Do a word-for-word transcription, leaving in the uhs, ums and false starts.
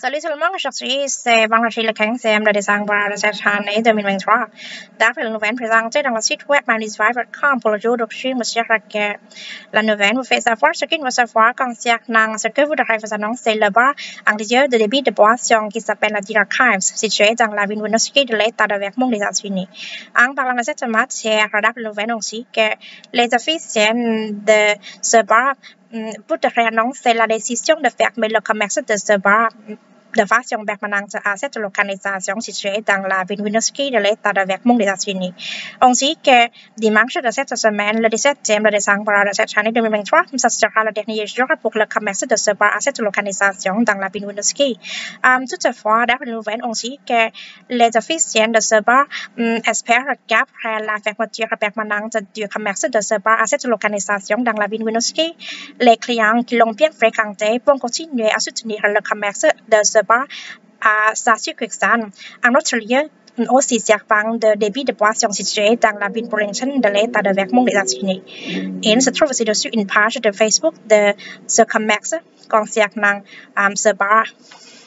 Salut tout le monde, aujourd'hui c'est vendredi le quinzième de décembre de cette année deux mille vingt-trois. D'après la nouvelle présentée dans le site web my news five dot com pour le jour d'aujourd'hui, Monsieur Raquel, la nouvelle vous fait savoir ce qu'il faut savoir concernant ce que vous devrez vous annoncer là-bas en lieu de débit de boisson qui s'appelle la Deer Archives, située dans la ville Winooski de l'État de Vermont, les États-Unis. En parlant de cette matière, d'après la nouvelle aussi que les officiels de ce bar voudraient annoncer la décision de fermer le commerce de ce bar de façon permanente à cette localisation située dans la ville Winooski de l'État de Vermont, les États-Unis. Ainsi que dimanche de cette semaine, le dix-septième décembre de cette année deux mille vingt-trois, ce sera le dernier jour pour le commerce de ce bar à cette localisation dans la ville Winooski. Um, toutefois, d'après la nouvelle aussi que les officiels de ce bar um, espèrent qu'après la fermeture permanente du commerce de ce bar à cette localisation dans la ville Winooski, les clients qui l'ont bien fréquenté vont continuer à soutenir le commerce de ce bar à sa succursale. Un autre lieu aussi servant de débit de boisson situé dans la ville Burlington de l'État de Vermont, les États-Unis. Il se trouve ci-dessus une page de Facebook de ce commerce concernant um, ce bar.